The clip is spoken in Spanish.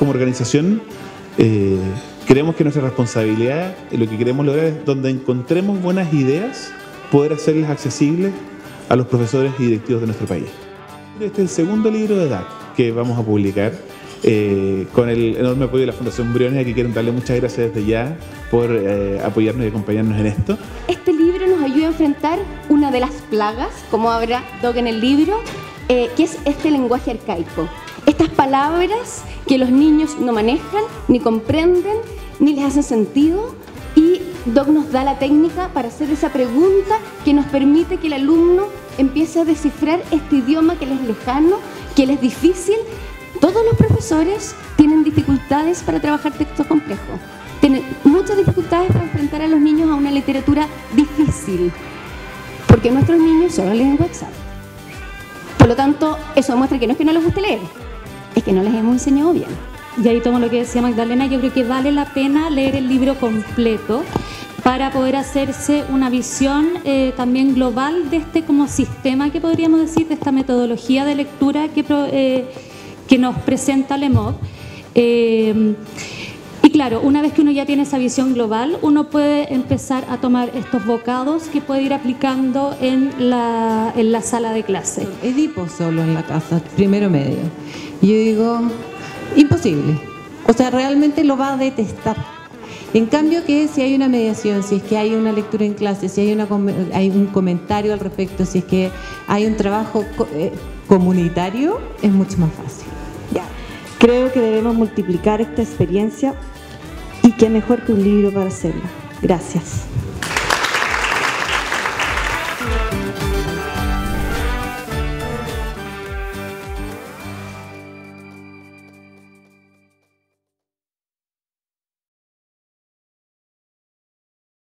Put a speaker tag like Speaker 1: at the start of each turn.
Speaker 1: como organización, creemos que nuestra responsabilidad, lo que queremos lograr es donde encontremos buenas ideas, poder hacerlas accesibles a los profesores y directivos de nuestro país. Este es el segundo libro de DAC que vamos a publicar, con el enorme apoyo de la Fundación Briones, a que quieren darle muchas gracias desde ya por apoyarnos y acompañarnos en esto.
Speaker 2: Este libro nos ayuda a enfrentar una de las plagas, como habla Doc en el libro, que es este lenguaje arcaico. Estas palabras que los niños no manejan, ni comprenden, ni les hacen sentido, y Doc nos da la técnica para hacer esa pregunta que nos permite que el alumno empiece a descifrar este idioma que les es lejano, que les es difícil. Todos los profesores tienen dificultades para trabajar textos complejos, tienen muchas dificultades para enfrentar a los niños a una literatura difícil, porque nuestros niños solo leen WhatsApp. Por lo tanto, eso demuestra que no es que no les guste leer, es que no les hemos enseñado bien.
Speaker 3: Y ahí tomo lo que decía Magdalena, yo creo que vale la pena leer el libro completo para poder hacerse una visión también global de este como sistema, que podríamos decir, de esta metodología de lectura que nos presenta Lemov. Y claro, una vez que uno ya tiene esa visión global, uno puede empezar a tomar estos bocados que puede ir aplicando en la sala de clase.
Speaker 4: Edipo solo en la casa, primero medio. Y yo digo, imposible. O sea, realmente lo va a detestar. En cambio, que si hay una mediación, si es que hay una lectura en clase, si hay un comentario al respecto, si es que hay un trabajo comunitario, es mucho más fácil.
Speaker 5: Ya. Creo que debemos multiplicar esta experiencia, y qué mejor que un libro para hacerlo. Gracias.